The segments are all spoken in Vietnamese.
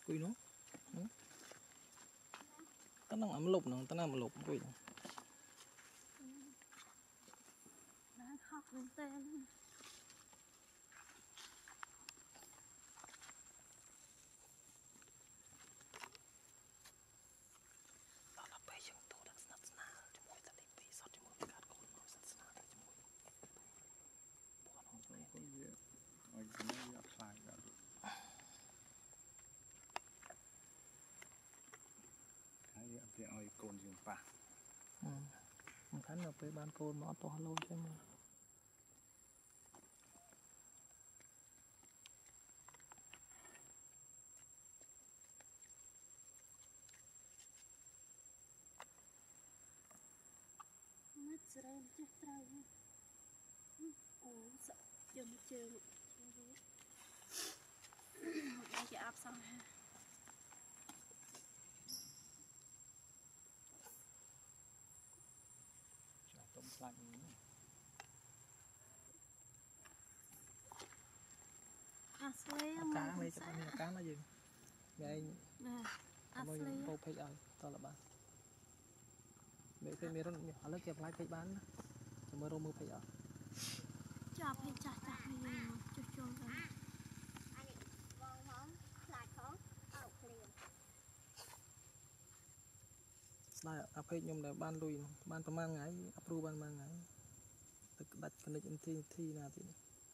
cùi nó tao đang ấm lục nó tao đang lục cùi nó đang học lên tên đó là bây giờ tôi đã sẵn sàng cho mỗi ta Libby sao cho mỗi cái con nó sẵn sàng cho mỗi buồn không phải có gì ôi cái này apply cả cái việc ôi con dương pa mình thấy là với ban côn nó to lâu chứ mà mất rồi chết rồi ồ sợ chưa một chưa bây giờ áp xong ha tôm lạnh Asli cá này cho con cá nó gì vậy Asli cô phải ở to là bạn mẹ phải mẹ rồi họ lấy kẹp lại phải bán mới rồi mới phải ở chọc hay chặt chặt hay gì cho rồi anh vòng hóng lại hóng ở liền đây à phải nhung là ban lùi banประมาณ ngày approve ban mang ngày tự đặt cái này thi nào thì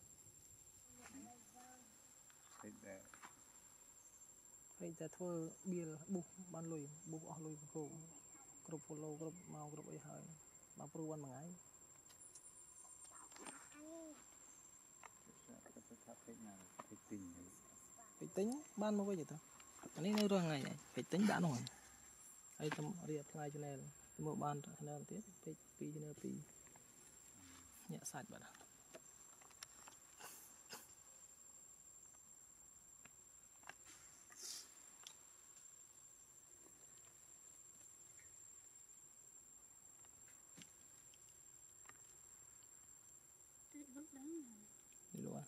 phảiจะทั่วเบียร์บุบ้านลุยบุออกลุยโกกรุบโฟโลกรุบเมากรุบไอ้หายมาปรูวันมั้งไง phải tính ban mua cái gì ta anh ấy nói rằng ngày này phải tính đã rồi hay tầm reapply cho nên một ban cho nên tiếp phải pi cho nên pi nhẹ sạch bạn ạ đi luôn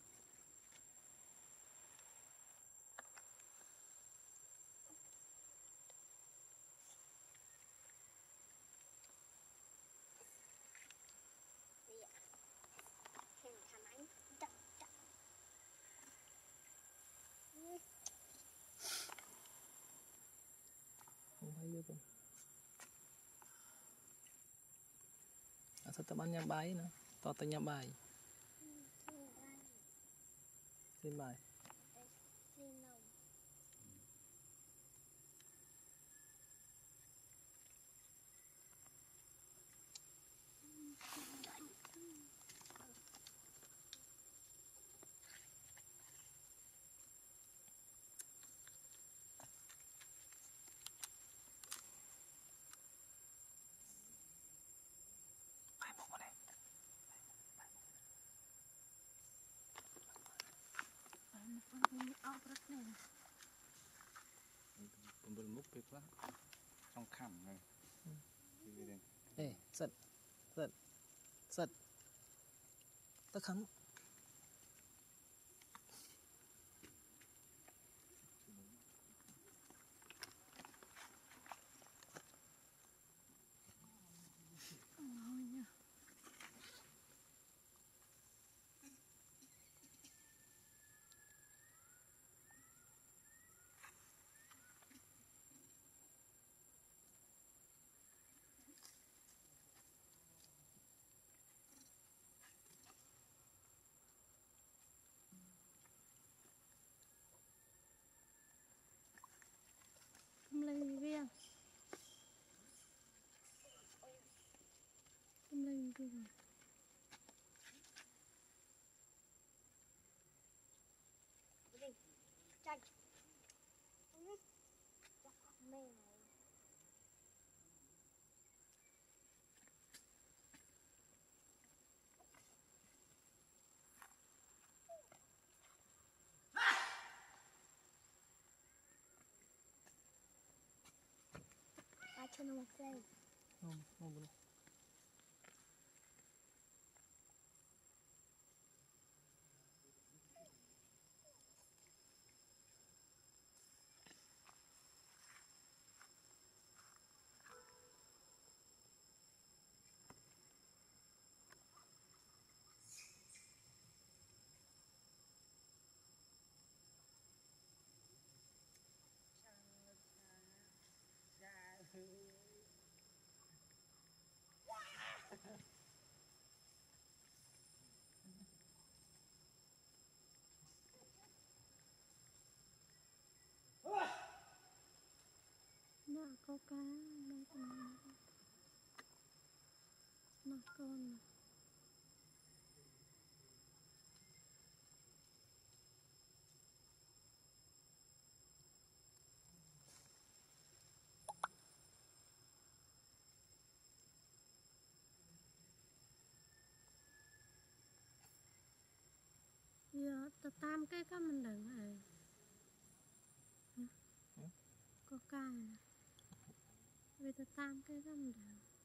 hình thành ánh chặt chặt không thấy vô cùng sao tao bán nhà bài nữa to tao nhà bài xin bài Pembeli mukbik lah, trong khảm này. ê giật giật giật tao khắn lên riêng lên riêng chanh chắc mê này cho nó một giây không cô cá nó con giờ ta tam cái mình đừng này có ca này vì ta tam cái mình đừng